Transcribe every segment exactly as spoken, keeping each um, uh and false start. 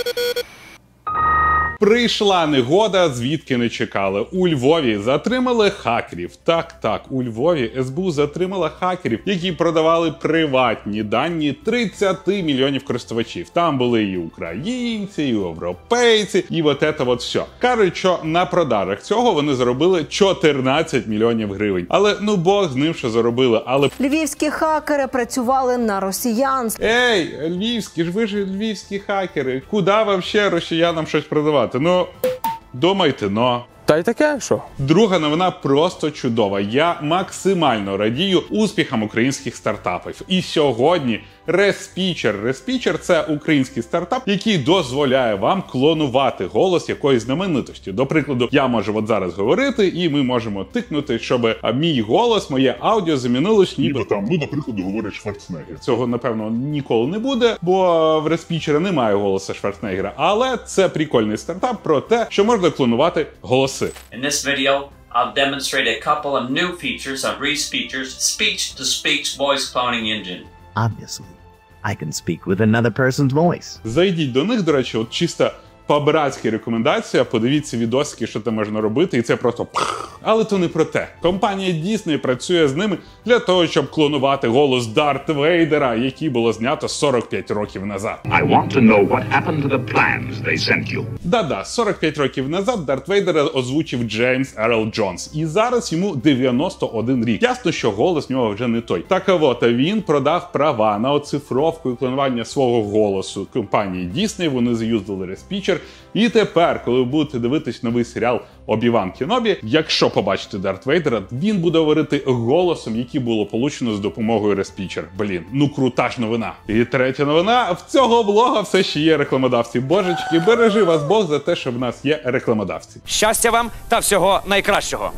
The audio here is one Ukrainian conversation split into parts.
Прийшла негода, звідки не чекали. У Львові затримали хакерів. Так, так, у Львові ес бе у затримала хакерів, які продавали приватні дані тридцяти мільйонів користувачів. Там були і українці, і європейці, і от це от все. Кажуть, що на продажах цього вони заробили чотирнадцять мільйонів гривень. Але, ну, Бог з ним, що заробили. Але львівські хакери працювали на росіян. Ей, львівські ж, ви ж львівські хакери. Куди вам ще росіянам щось продавати? Ну, думайте, но... Та й таке, що? Друга новина просто чудова. Я максимально радію успіхам українських стартапів. І сьогодні Респічер. Респічер – це український стартап, який дозволяє вам клонувати голос якоїсь знаменитості. До прикладу, я можу от зараз говорити, і ми можемо тикнути, щоб мій голос, моє аудіо замінилось ніби там, ну, наприклад, говорить Шварценеггер. Цього, напевно, ніколи не буде, бо в Респічера немає голосу Шварценеггера. Але це прикольний стартап про те, що можна клонувати голоси. In this video, I'll demonstrate a couple of new features on Respeecher's speech-to-speech voice cloning engine. Obviously, I can speak with another person's voice. Зайдіть до них, до речі, от чисто по-братськи рекомендація, подивіться відосики, що там можна робити, і це просто пх. Але то не про те. Компанія Disney працює з ними для того, щоб клонувати голос Дарта Вейдера, який було знято сорок п'ять років назад. I want to know what happened to the plans they sent you. Да-да, сорок п'ять років назад Дарт Вейдера озвучив Джеймс Ерл Джонс. І зараз йому дев'яносто один рік. Ясно, що голос в нього вже не той. Так от, він продав права на оцифровку і клонування свого голосу компанії Disney. Вони заюзали Респічер. І тепер, коли ви будете дивитись новий серіал Обі-Ван Кенобі, якщо побачите Дарт Вейдера, він буде говорити голосом, який було получено з допомогою Респічер. Блін, ну крута ж новина. І третя новина, в цього блога все ще є рекламодавці. Божечки, бережи вас Бог за те, що в нас є рекламодавці. Щастя вам та всього найкращого!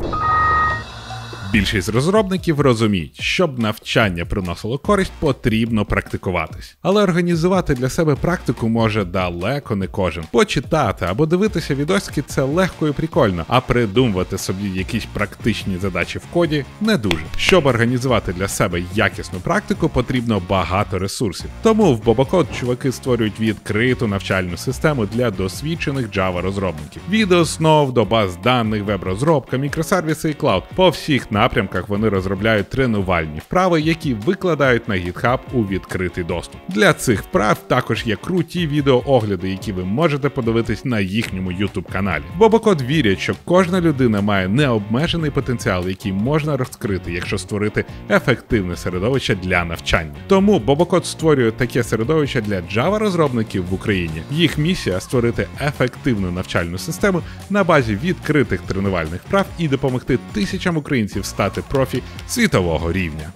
Більшість розробників розуміють, щоб навчання приносило користь, потрібно практикуватись. Але організувати для себе практику може далеко не кожен. Почитати або дивитися відосики – це легко і прикольно, а придумувати собі якісь практичні задачі в коді – не дуже. Щоб організувати для себе якісну практику, потрібно багато ресурсів. Тому в Bobocode чуваки створюють відкриту навчальну систему для досвідчених Java-розробників. Від основ до баз даних, веб-розробка, мікросервіси і клауд. По всіх напрямках вони розробляють тренувальні вправи, які викладають на GitHub у відкритий доступ. Для цих вправ також є круті відеоогляди, які ви можете подивитись на їхньому YouTube-каналі. Bobocode вірять, що кожна людина має необмежений потенціал, який можна розкрити, якщо створити ефективне середовище для навчання. Тому Bobocode створює таке середовище для Java-розробників в Україні. Їх місія – створити ефективну навчальну систему на базі відкритих тренувальних вправ і допомогти тисячам українців стати профі світового рівня.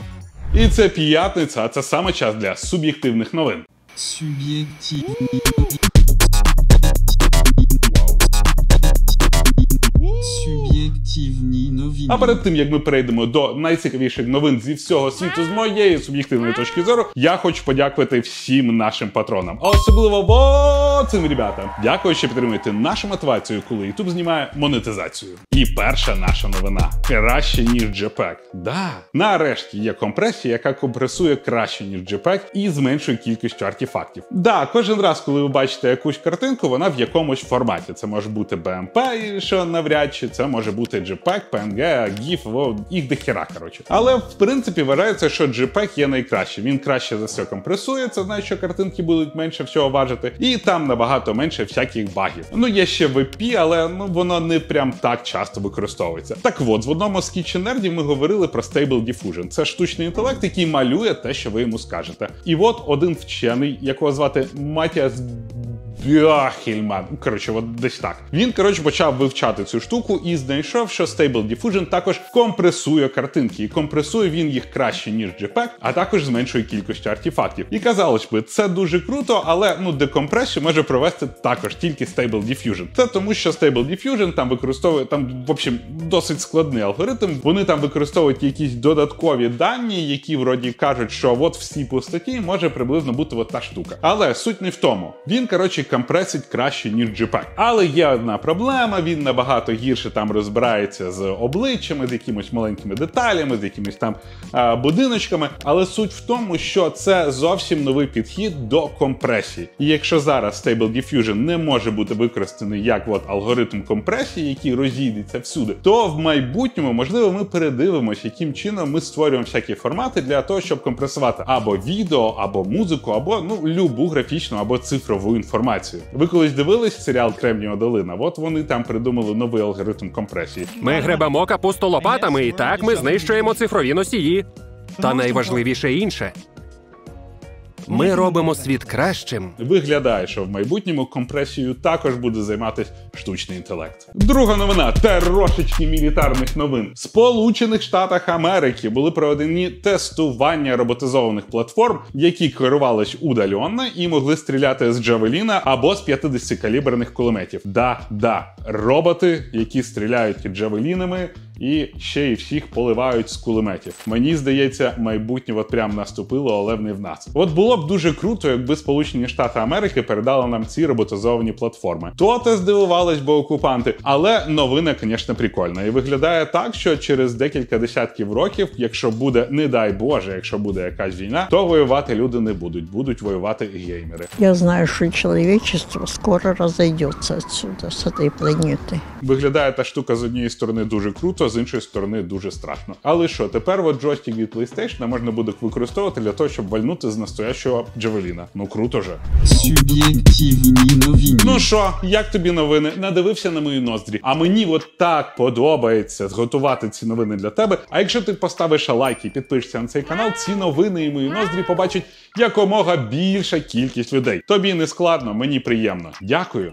І це п'ятниця, а це саме час для суб'єктивних новин. Суб'єктивні. Суб'єктивні новини. А перед тим, як ми перейдемо до найцікавіших новин зі всього світу з моєї суб'єктивної точки зору, я хочу подякувати всім нашим патронам. А особливо вот цим ребятам. Дякую, що підтримуєте нашу мотивацію, коли YouTube знімає монетизацію. І перша наша новина. Краще, ніж JPEG. Да, нарешті є компресія, яка компресує краще, ніж JPEG і з меншою кількістю артефактів. Да, кожен раз, коли ви бачите якусь картинку, вона в якомусь форматі. Це може бути бі ем пі, що навряд чи, це може бути JPEG, пі ен джі, гіф, їх дохера, коротше. Але, в принципі, вважається, що JPEG є найкраще. Він краще за все компресує, це значить, що картинки будуть менше всього важити, і там набагато менше всяких багів. Ну, є ще ві пі, але ну, воно не прям так часто використовується. Так от, в одному з Kitchen Nerdів ми говорили про Stable Diffusion. Це штучний інтелект, який малює те, що ви йому скажете. І от один вчений, якого звати Матіас Бьохельман. Коротше, от десь так. Він, коротше, почав вивчати цю штуку і знайшов, що Stable Diffusion також компресує картинки. І компресує він їх краще, ніж JPEG, а також з меншою кількістю артефактів. І казалось би, це дуже круто, але ну декомпресію може провести також тільки Stable Diffusion. Це тому, що Stable Diffusion там використовує, там, в общем, досить складний алгоритм. Вони там використовують якісь додаткові дані, які вроді кажуть, що от в цій пустоті може приблизно бути от та штука. Але суть не в тому. Він, коротше, компресить краще, ніж джей-пек. Але є одна проблема, він набагато гірше там розбирається з обличчями, з якимось маленькими деталями, з якимись там а, будиночками. Але суть в тому, що це зовсім новий підхід до компресії. І якщо зараз Stable Diffusion не може бути використаний як от алгоритм компресії, який розійдеться всюди, то в майбутньому, можливо, ми передивимося, яким чином ми створюємо всякі формати для того, щоб компресувати або відео, або музику, або ну любу графічну або цифрову інформацію. Ви колись дивились серіал «Кремнієва долина»? От вони там придумали новий алгоритм компресії. Ми гребемо капусту лопатами, і так ми знищуємо цифрові носії. Та найважливіше інше. Ми робимо світ кращим. Виглядає, що в майбутньому компресією також буде займатися штучний інтелект. Друга новина – трошечки мілітарних новин. В Сполучених Штатах Америки були проведені тестування роботизованих платформ, які керувались удаленно і могли стріляти з джавеліна або з п'ятдесятикаліберних кулеметів. Да-да, роботи, які стріляють джавелінами і ще й всіх поливають з кулеметів. Мені здається, майбутнє от прям наступило, але не в нас. От було б дуже круто, якби Сполучені Штати Америки передали нам ці роботизовані платформи. То-то здивувались би окупанти, але новина, звісно, прикольна. І виглядає так, що через декілька десятків років, якщо буде, не дай Боже, якщо буде якась війна, то воювати люди не будуть, будуть воювати геймери. Я знаю, що чоловічество скоро розійдеться відсюди, з цієї планети. Виглядає та штука з однієї сторони дуже круто, з іншої сторони дуже страшно. Але що, тепер от джойстик від PlayStation можна буде використовувати для того, щоб вальнути з настоящого джавеліна. Ну круто же. Суб'єктивні новини. Ну що, як тобі новини? Надивився на мої ноздрі. А мені от так подобається зготувати ці новини для тебе. А якщо ти поставиш лайк і підпишешся на цей канал, ці новини і мої ноздрі побачить якомога більша кількість людей. Тобі не складно, мені приємно. Дякую.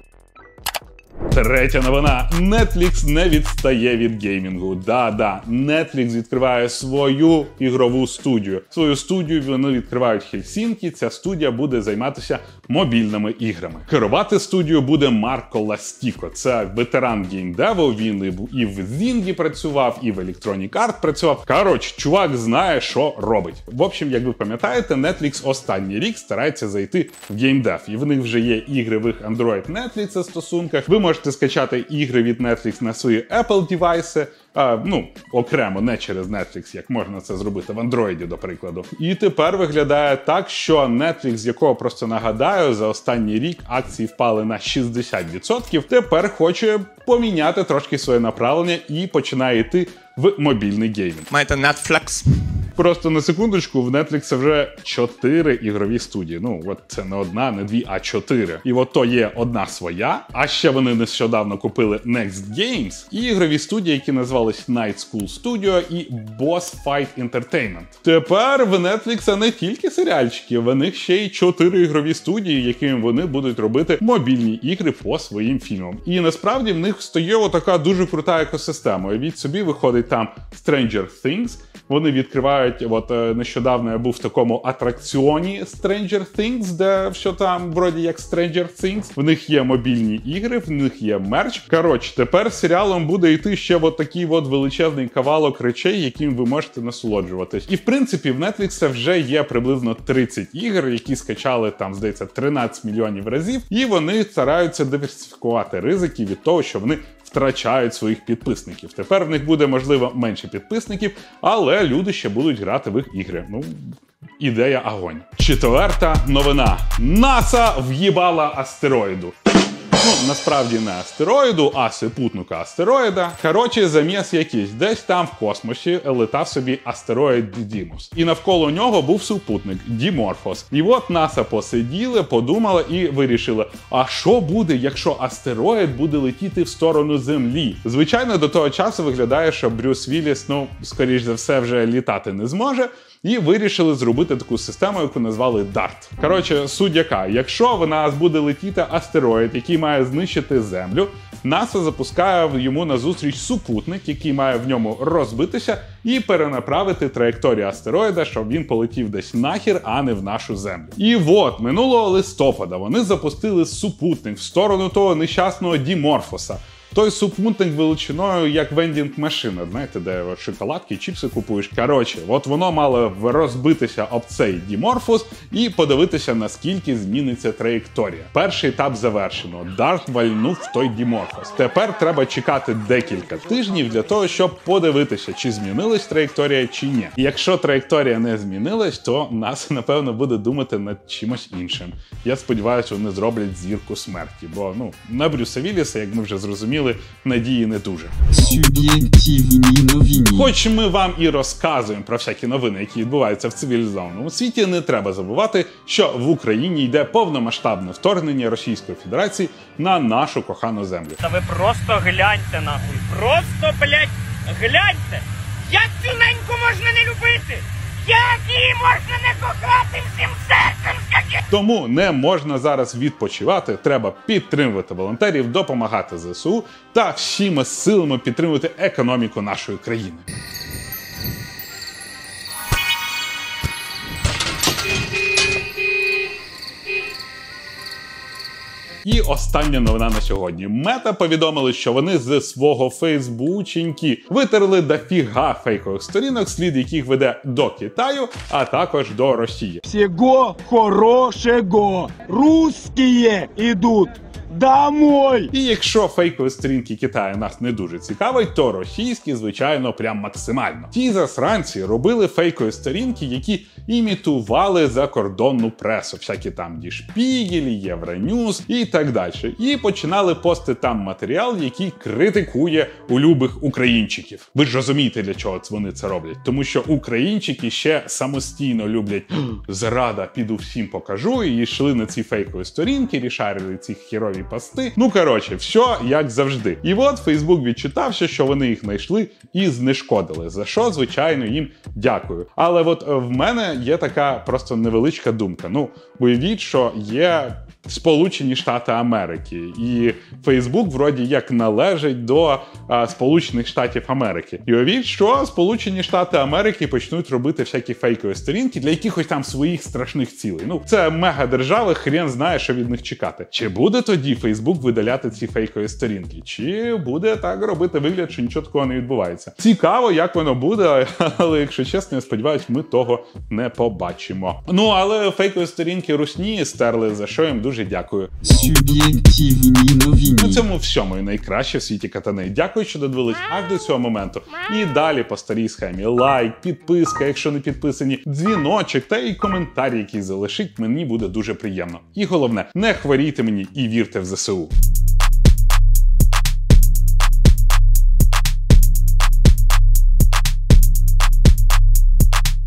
Третя новина. Netflix не відстає від геймінгу. Да-да, Netflix відкриває свою ігрову студію. Свою студію вони відкривають в Хельсінкі. Ця студія буде займатися мобільними іграми. Керувати студією буде Марко Ластіко. Це ветеран геймдеву, він і в Зінгі працював, і в Electronic Arts працював. Коротше, чувак знає, що робить. В общем, як ви пам'ятаєте, Netflix останній рік старається зайти в геймдев. І в них вже є ігри в їх Android-Netflix стосунках. Ви можете скачати ігри від Netflix на свої Apple девайси, а, ну, окремо, не через Netflix, як можна це зробити в Android, до прикладу. І тепер виглядає так, що Netflix, з якого, просто нагадаю, за останній рік акції впали на шістдесят відсотків, тепер хоче поміняти трошки своє направлення і починає йти в мобільний геймінг. Маєте Netflix? Просто на секундочку, в Netflix вже чотири ігрові студії. Ну, от це не одна, не дві, а чотири. І от то є одна своя, а ще вони нещодавно купили Next Games і ігрові студії, які називались Night School Studio і Boss Fight Entertainment. Тепер в Netflix не тільки серіальчики, в них ще й чотири ігрові студії, якими вони будуть робити мобільні ігри по своїм фільмам. І насправді в них стоїть отака дуже крута екосистема. Від собі виходить там Stranger Things, вони відкривають. От нещодавно я був в такому атракціоні Stranger Things, де все там вроді як Stranger Things. В них є мобільні ігри, в них є мерч. Коротше, тепер серіалом буде йти ще от такий от величезний кавалок речей, яким ви можете насолоджуватись. І в принципі в Netflix вже є приблизно тридцять ігор, які скачали там, здається, тринадцять мільйонів разів. І вони стараються диверсифікувати ризики від того, що вони втрачають своїх підписників. Тепер в них буде, можливо, менше підписників, але люди ще будуть грати в їх ігри. Ну, ідея огонь. Четверта новина. НАСА в'їбала астероїду. Ну, насправді не астероїду, а супутника астероїда. Коротше, заміс якийсь. Десь там в космосі летав собі астероїд Дідімус. І навколо нього був супутник Діморфос. І от НАСА посиділи, подумала і вирішила, а що буде, якщо астероїд буде летіти в сторону Землі? Звичайно, до того часу виглядає, що Брюс Вілліс, ну, скоріш за все, вже літати не зможе. І вирішили зробити таку систему, яку назвали дарт. Коротше, суть яка, якщо в нас буде летіти астероїд, який має знищити Землю, НАСА запускає йому назустріч супутник, який має в ньому розбитися і перенаправити траєкторію астероїда, щоб він полетів десь нахер, а не в нашу Землю. І от, минулого листопада вони запустили супутник в сторону того нещасного Діморфоса. Той супутник величиною як вендінг-машина, знаєте, де шоколадки, чіпси купуєш. Коротше, от воно мало розбитися об цей Діморфос і подивитися, наскільки зміниться траєкторія. Перший етап завершено. Дарт вальнув в той Діморфос. Тепер треба чекати декілька тижнів для того, щоб подивитися, чи змінилась траєкторія, чи ні. І якщо траєкторія не змінилась, то нас, напевно, буде думати над чимось іншим. Я сподіваюся, вони зроблять зірку смерті, бо, ну, на Брюса Вілліса, як ми вже зрозуміли, надії не дуже. Суб'єктивні новини. Хоч ми вам і розказуємо про всякі новини, які відбуваються в цивілізованому світі, не треба забувати, що в Україні йде повномасштабне вторгнення Російської Федерації на нашу кохану землю. Та ви просто гляньте нахуй. Просто, блядь, гляньте! Як цю неньку можна не любити? Як її можна не кохати всім серцем? Скажіть! Тому не можна зараз відпочивати, треба підтримувати волонтерів, допомагати ЗСУ та всіма силами підтримувати економіку нашої країни. І остання новина на сьогодні. Мета повідомили, що вони з свого фейсбученьки витерли дофіга фейкових сторінок, слід яких веде до Китаю, а також до Росії. Всього хорошого! Русские ідуть! Домой! І якщо фейкові сторінки Китаю нас не дуже цікавить, то російські, звичайно, прям максимально. Ті засранці робили фейкові сторінки, які імітували закордонну пресу, всякі там Die Spiegel, Євроньюз і так далі. І починали пости там матеріал, який критикує улюбих українчиків. Ви ж розумієте, для чого вони це роблять? Тому що українчики ще самостійно люблять «зрада, піду всім покажу», і йшли на ці фейкові сторінки, рішарили ці хірові пости. Ну, коротше, все як завжди. І от Фейсбук відчитався, що вони їх знайшли і знешкодили, за що, звичайно, їм дякую. Але от в мене є така просто невеличка думка. Ну, уявіть, що є Сполучені Штати Америки, і Фейсбук вроді як належить до а, Сполучених Штатів Америки. І уявіть, що Сполучені Штати Америки почнуть робити всякі фейкові сторінки для якихось там своїх страшних цілей. Ну, це мегадержави, хрен знає, що від них чекати. Чи буде тоді Фейсбук видаляти ці фейкові сторінки? Чи буде так робити вигляд, що нічого такого не відбувається? Цікаво, як воно буде, але, якщо чесно, я сподіваюся, ми того не побачимо. Ну, але фейкові сторінки русні стерли, за що їм дуже дякую. Суб'єктивні новини. На цьому всьому і найкраще в світі катани. Дякую, що додивились аж до цього моменту. І далі по старій схемі. Лайк, підписка, якщо не підписані, дзвіночок та і коментар, який залишить, мені буде дуже приємно. І головне, не хворійте мені і вірте в ЗСУ.